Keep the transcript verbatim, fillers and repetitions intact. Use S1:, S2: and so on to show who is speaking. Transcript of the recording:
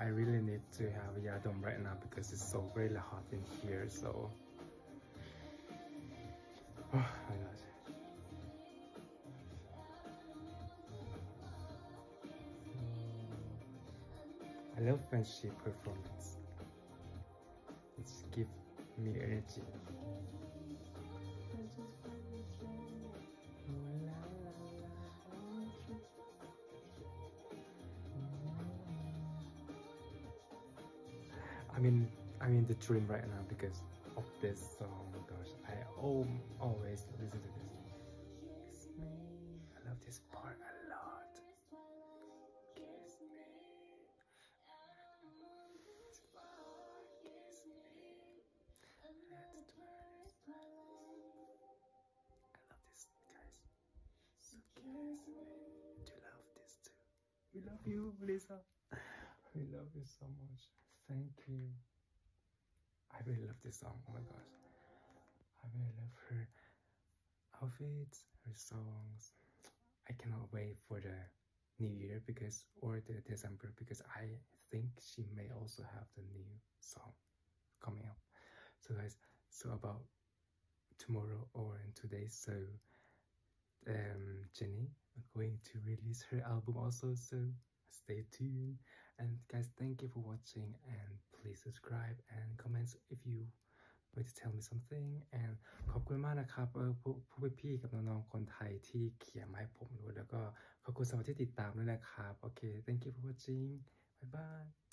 S1: I really need to have a yadom right now because it's so really hot in here. So, oh my god. I love when she performs. It gives me energy. I mean, I'm in the dream right now because of this song. Oh my gosh, I oh, always listen to this. Kiss me. I love this part a lot. Kiss me. Kiss me. Let's do it. I love this, guys. So kiss me. Do you love this too? We love you, Lisa. We love you so much. Thank you. I really love this song. Oh my gosh. I really love her outfits, her songs. I cannot wait for the new year because or the December because I think she may also have the new song coming up. So guys, so about tomorrow or in two days, so um Jennie are going to release her album also, so stay tuned. And guys, thank you for watching, and please subscribe and comment if you want to tell me something. and ขอบคุณมากนะครับเออผู้ผู้พี่ๆกับน้องๆคนไทยที่เขียนมาให้ผมด้วยแล้วก็ขอบคุณสำหรับที่ติดตามด้วยนะครับโอเค thank you for watching bye bye